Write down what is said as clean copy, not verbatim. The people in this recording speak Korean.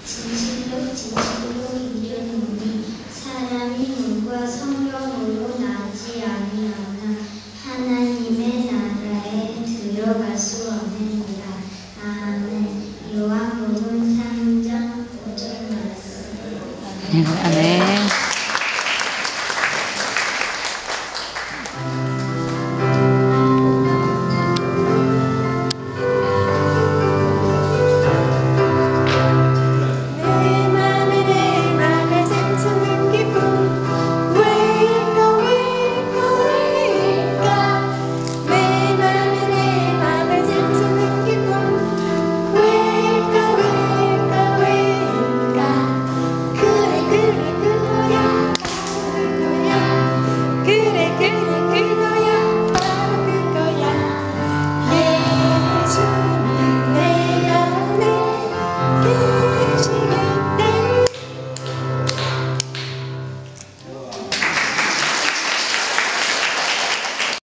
진실로 이르노니 사람이 물과 성령으로 나지 아니하나 하나님의 나라에 들어갈 수 없느니라. 아멘. 요한복음 3장 5절 말씀. 아멘.